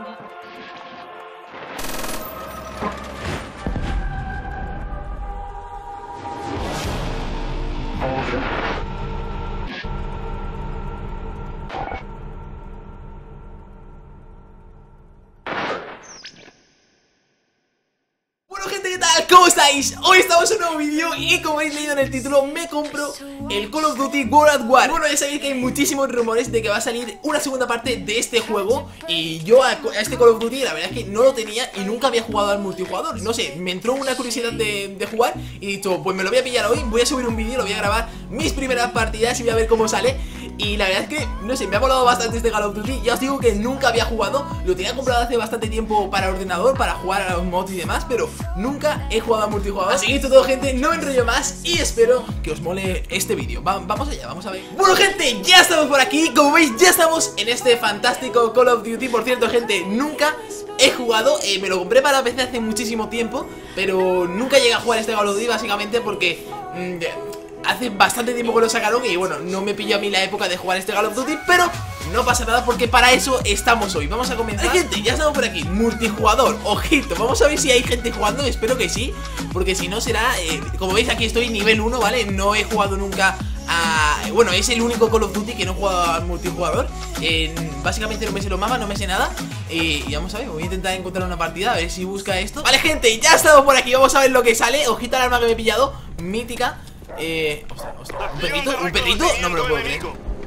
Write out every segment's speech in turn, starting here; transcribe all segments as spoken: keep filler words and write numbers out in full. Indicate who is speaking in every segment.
Speaker 1: ¿Cómo estáis? Hoy estamos en un nuevo vídeo y como habéis leído en el título, me compro el Call of Duty World at War. Bueno, ya sabéis que hay muchísimos rumores de que va a salir una segunda parte de este juego. Y yo a, a este Call of Duty la verdad es que no lo tenía y nunca había jugado al multijugador. No sé, me entró una curiosidad de, de jugar y he dicho, pues me lo voy a pillar hoy. Voy a subir un vídeo, lo voy a grabar mis primeras partidas y voy a ver cómo sale. Y la verdad es que, no sé, me ha molado bastante este Call of Duty. Ya os digo que nunca había jugado. Lo tenía comprado hace bastante tiempo para ordenador, para jugar a los mods y demás, pero nunca he jugado a multijugador. Así que esto todo, gente, no me enrollo más y espero que os mole este vídeo. Va, Vamos allá, vamos a ver. Bueno, gente, ya estamos por aquí. Como veis, ya estamos en este fantástico Call of Duty. Por cierto, gente, nunca he jugado, eh, me lo compré para P C hace muchísimo tiempo, pero nunca llegué a jugar este Call of Duty básicamente porque... Mmm, hace bastante tiempo que lo sacaron y bueno, no me pilló a mí la época de jugar este Call of Duty, pero no pasa nada porque para eso estamos hoy. Vamos a comenzar. Hay gente, ya estamos por aquí, multijugador, ojito, vamos a ver si hay gente jugando, espero que sí, porque si no será, eh, como veis aquí estoy nivel uno, ¿vale? No he jugado nunca a... Bueno, es el único Call of Duty que no he jugado al multijugador. eh, Básicamente no me sé los mapas, no me sé nada. eh, Y vamos a ver, voy a intentar encontrar una partida, a ver si busca esto. Vale, gente, ya estamos por aquí, vamos a ver lo que sale. Ojito al arma que me he pillado, mítica. Eh, ostras, ostras, ¿un perrito? ¿Un perrito? No me lo puedo creer.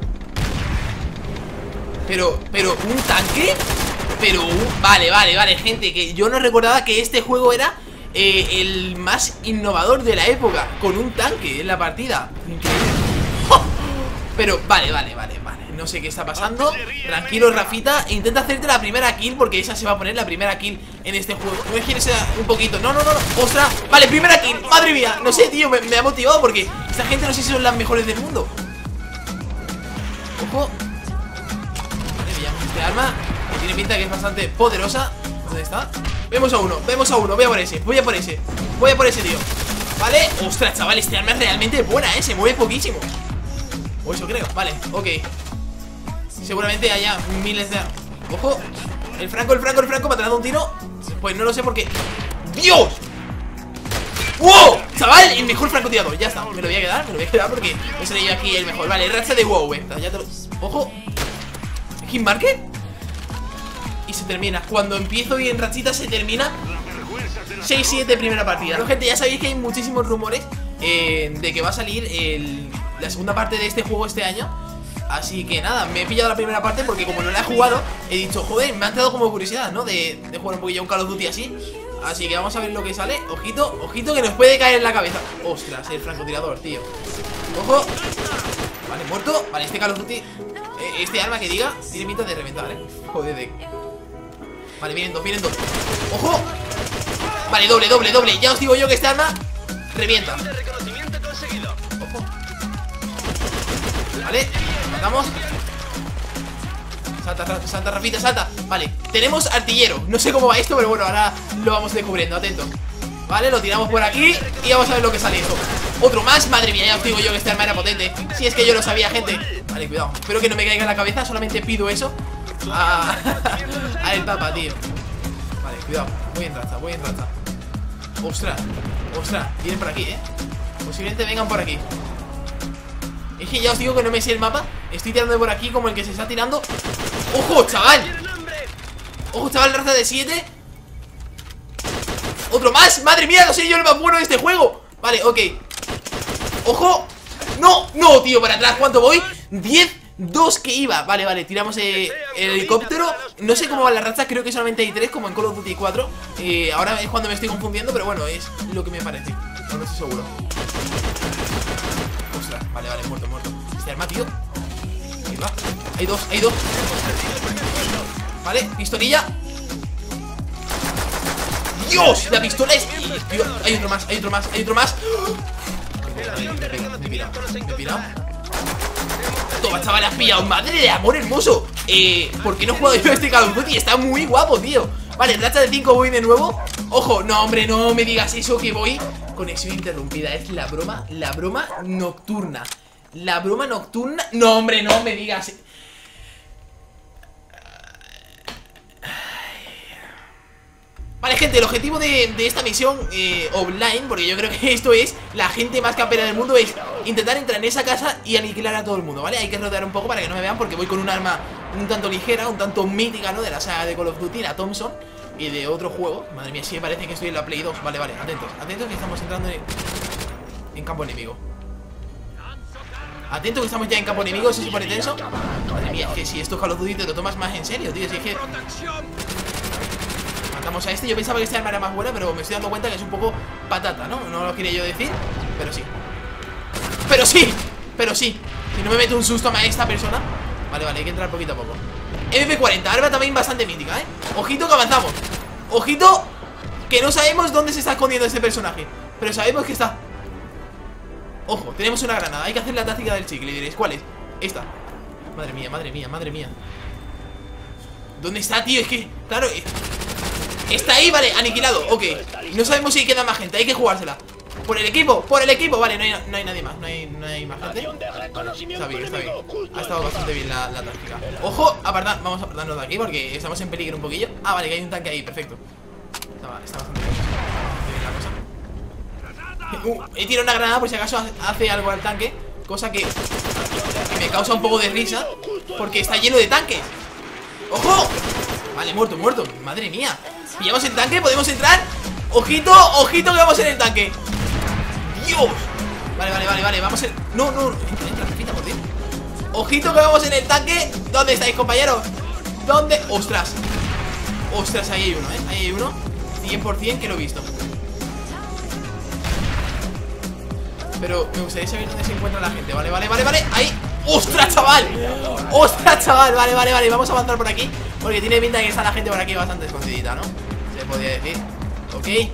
Speaker 1: Pero, pero, ¿un tanque? Pero, un... vale, vale, vale, gente, que yo no recordaba que este juego era eh, el más innovador de la época, con un tanque en la partida. Increíble. ¡Oh! Pero, vale, vale, vale, vale, no sé qué está pasando. Tranquilo, Rafita, intenta hacerte la primera kill, porque esa se va a poner la primera kill en este juego. No es que sea un poquito, no, no, no, no. Ostras, vale, primera kill, madre mía. No sé, tío, me, me ha motivado porque esta gente no sé si son las mejores del mundo. Ojo. Vale, veamos este arma, que tiene pinta que es bastante poderosa. ¿Dónde está? Vemos a uno, vemos a uno, voy a por ese, voy a por ese. Voy a por ese, tío. Vale, ostras, chaval, este arma es realmente buena, eh, se mueve poquísimo. O eso creo, vale, ok. Seguramente haya miles de... Ojo, el Franco, el Franco, el Franco me ha tirado un tiro. Pues no lo sé porque... ¡Dios! ¡Wow! Chaval, el mejor francotirador, ya está, me lo voy a quedar, me lo voy a quedar porque me sale yo aquí el mejor. Vale, racha de wow, eh. Ya te lo... Ojo. ¿Hit market? Y se termina, cuando empiezo bien rachita se termina. seis siete primera partida. Bueno, gente, ya sabéis que hay muchísimos rumores eh, de que va a salir el... la segunda parte de este juego este año. Así que nada, me he pillado la primera parte porque como no la he jugado, he dicho, joder, me ha entrado como curiosidad, ¿no? De, de jugar un poquillo un Call of Duty así. Así que vamos a ver lo que sale. Ojito, ojito que nos puede caer en la cabeza. Ostras, el francotirador, tío. Ojo. Vale, muerto. Vale, este Call of Duty, eh, este arma que diga, tiene pinta de reventar, ¿eh? Joder, de... Vale, vienen dos, vienen dos. Ojo. Vale, doble, doble, doble. Ya os digo yo que este arma revienta. Ojo. Vale, matamos. Salta, salta, salta, Rafita, salta. Vale, tenemos artillero. No sé cómo va esto, pero bueno, ahora lo vamos descubriendo, atento. Vale, lo tiramos por aquí y vamos a ver lo que sale esto. Otro más, madre mía, ya os digo yo que este arma era potente. Si es que yo lo sabía, gente. Vale, cuidado, espero que no me caiga en la cabeza. Solamente pido eso a, a el papa, tío. Vale, cuidado, voy en raza, voy en raza. Ostras, ostras, vienen por aquí, eh. Posiblemente vengan por aquí. Es que ya os digo que no me sé el mapa. Estoy tirando por aquí como el que se está tirando. ¡Ojo, chaval! ¡Ojo, chaval, raza de siete! ¡Otro más! ¡Madre mía! No sé yo el más bueno de este juego. Vale, ok. ¡Ojo! ¡No! ¡No, tío! Para atrás, ¿cuánto voy? diez, dos que iba. Vale, vale, tiramos eh, el helicóptero. No sé cómo va la racha, creo que solamente hay tres, como en Call of Duty cuatro. eh, Ahora es cuando me estoy confundiendo, pero bueno, es lo que me parece. No, no estoy seguro. Ostras, vale, vale, muerto, muerto. Este arma, tío. Ahí va. Hay dos, hay dos. Vale, pistolilla. ¡Dios! La pistola es... Tío, hay otro más, hay otro más, hay otro más. Me he pirado, me he pirado. Toma, chaval, has pillado. Madre de amor hermoso. Eh, ¿por qué no he jugado yo este Call of Duty? Está muy guapo, tío. Vale, racha de cinco, voy de nuevo. Ojo, no, hombre, no me digas eso, que voy. Conexión interrumpida, es la broma, la broma nocturna. La broma nocturna. No, hombre, no me digas. Vale, gente, el objetivo de, de esta misión eh, offline, porque yo creo que esto es la gente más campera del mundo, es intentar entrar en esa casa y aniquilar a todo el mundo, ¿vale? Hay que rodear un poco para que no me vean, porque voy con un arma un tanto ligera, un tanto mítica, ¿no? De la saga de Call of Duty, la Thompson, y de otro juego. Madre mía, sí me parece que estoy en la Play dos. Vale, vale, atentos, atentos que estamos entrando en, en campo enemigo. Atentos que estamos ya en campo enemigo, si se pone tenso. Madre mía, es que si esto es Call of Duty te lo tomas más en serio, tío, si es que... Matamos a este, yo pensaba que este arma era más buena, pero me estoy dando cuenta que es un poco patata, ¿no? No lo quería yo decir, pero sí. ¡Pero sí! ¡Pero sí! Si no me mete un susto a esta persona. Vale, vale, hay que entrar poquito a poco. M P cuarenta, arma también bastante mítica, ¿eh? Ojito que avanzamos. Ojito que no sabemos dónde se está escondiendo este personaje, pero sabemos que está. Ojo, tenemos una granada, hay que hacer la táctica del chicle. Y diréis, ¿cuál es? Esta. Madre mía, madre mía, madre mía. ¿Dónde está, tío? Es que, claro, está ahí, vale, aniquilado, ok. No sabemos si queda más gente, hay que jugársela. Por el equipo, por el equipo, vale, no hay, no hay nadie más, no hay, no hay más gente. Está bien, está bien. Ha estado bastante bien la, la táctica. Ojo, apartar, vamos a apartarnos de aquí porque estamos en peligro un poquillo. Ah, vale, que hay un tanque ahí, perfecto. Está, está bastante bien, la cosa. Uh, he tirado una granada por si acaso hace algo al tanque, cosa que, que me causa un poco de risa, porque está lleno de tanques. ¡Ojo! Vale, muerto, muerto, madre mía. ¿Pillamos el tanque? ¿Podemos entrar? Ojito, ojito que vamos en el tanque. Dios. Vale, vale, vale, vale, vamos en... No, no, entra, entra, repita, por Dios. Ojito que vamos en el tanque. ¿Dónde estáis, compañeros? ¿Dónde? ¡Ostras! Ostras, ahí hay uno, ¿eh? Ahí hay uno cien por cien que lo he visto. Pero me gustaría saber dónde se encuentra la gente. Vale, vale, vale, vale. Ahí. ¡Ostras, chaval! ¡Ostras, chaval! Vale, vale, vale. Vamos a avanzar por aquí, porque tiene pinta de que está la gente por aquí bastante escondidita, ¿no? Se podría decir. Ok.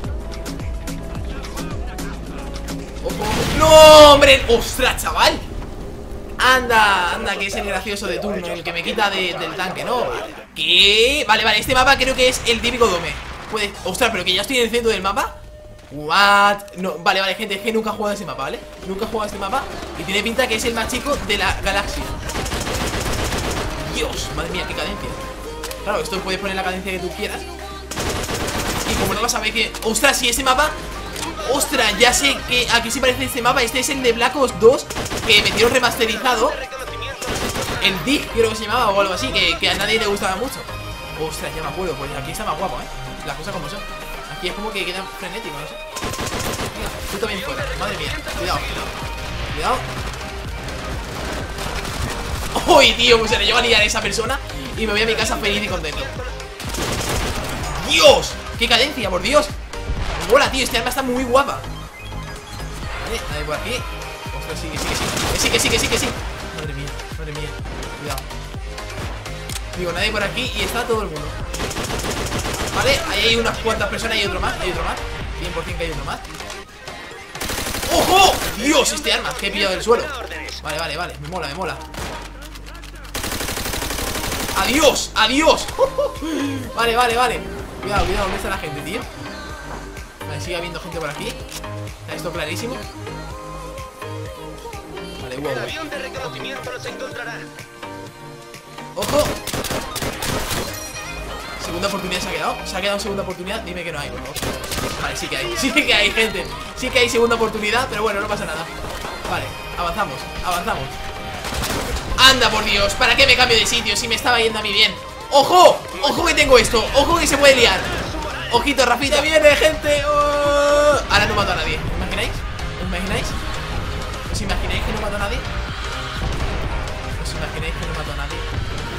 Speaker 1: Ojo. ¡No, hombre! ¡Ostras, chaval! Anda, anda, que es el gracioso de turno, el que me quita de, del tanque, ¿no? ¿Qué? Vale, vale, este mapa creo que es el típico dome. Puede... Ostras, pero que ya estoy en el centro del mapa. What? No, vale, vale, gente, es que nunca he jugado a este mapa, ¿vale? Nunca he jugado a este mapa y tiene pinta que es el más chico de la galaxia. Dios, madre mía, qué cadencia. Claro, esto puedes poner la cadencia que tú quieras. Y como no vas a ver que... Ostras, si este mapa... Ostras, ya sé que aquí sí parece este mapa. Este es el de Black Ops dos, que metieron remasterizado. El Dig, creo que se llamaba o algo así, que, que a nadie le gustaba mucho. Ostras, ya me acuerdo, pues aquí está más guapo, ¿eh? Las cosas como son. Aquí es como que queda frenético, no sé. Mira, tú también fuera, madre mía. Cuidado, cuidado. Cuidado. ¡Uy, tío! Pues se le lleva a liar a esa persona y me voy a mi casa feliz y contento. ¡Dios! ¡Qué cadencia, por Dios! Mola, tío, este arma está muy guapa. Vale, nadie por aquí. Ostras, sí, que sí, que sí. Que sí, que sí, que sí, que sí. Madre mía, madre mía. Cuidado. Digo, nadie por aquí y está todo el mundo. Vale, ahí hay unas cuantas personas. Hay otro más, hay otro más. cien por cien que hay otro más. ¡Ojo! Dios, este arma que he pillado del suelo. Vale, vale, vale, me mola, me mola. ¡Adiós! ¡Adiós! Vale, vale, vale. Cuidado, cuidado, ¿dónde está la gente, tío? Vale, sigue habiendo gente por aquí. Está esto clarísimo. Vale, wow. ¡Ojo! Segunda oportunidad se ha quedado. Se ha quedado segunda oportunidad. Dime que no hay, por favor. Vale, sí que hay. Sí que hay, gente. Sí que hay segunda oportunidad, pero bueno, no pasa nada. Vale, avanzamos, avanzamos. Anda, por Dios, ¿para qué me cambio de sitio si me estaba yendo a mí bien? ¡Ojo! ¡Ojo que tengo esto! ¡Ojo que se puede liar! ¡Ojito, Rafita! ¡Viene, gente! ¡Oh! Ahora no mato a nadie. ¿Os imagináis? ¿Os imagináis? ¿Os imagináis que no mato a nadie? ¿Os imagináis que no mato a nadie?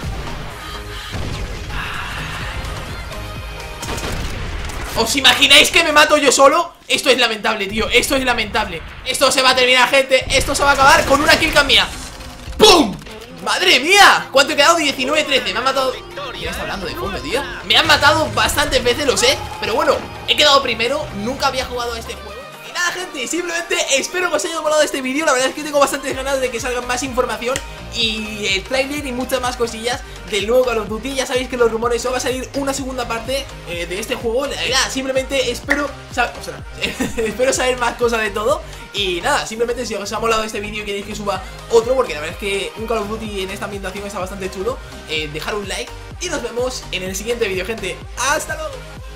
Speaker 1: ¿Os imagináis que me mato yo solo? Esto es lamentable, tío. Esto es lamentable. Esto se va a terminar, gente. Esto se va a acabar con una kill cam mía. ¡Pum! ¡Madre mía! ¿Cuánto he quedado? diecinueve trece. Me han matado... ¿Quién está hablando de fondo, tío? Me han matado bastantes veces, lo sé. Pero bueno, he quedado primero. Nunca había jugado a este juego. Y nada, gente, simplemente espero que os haya molado este vídeo. La verdad es que tengo bastantes ganas de que salga más información y el trailer y muchas más cosillas del nuevo Call of Duty. Ya sabéis que los rumores son va a salir una segunda parte eh, de este juego. Y nada, simplemente espero saber, o sea, espero saber más cosas de todo. Y nada, simplemente si os ha molado este vídeo y queréis que suba otro, porque la verdad es que un Call of Duty en esta ambientación está bastante chulo, eh, dejar un like y nos vemos en el siguiente vídeo, gente. ¡Hasta luego!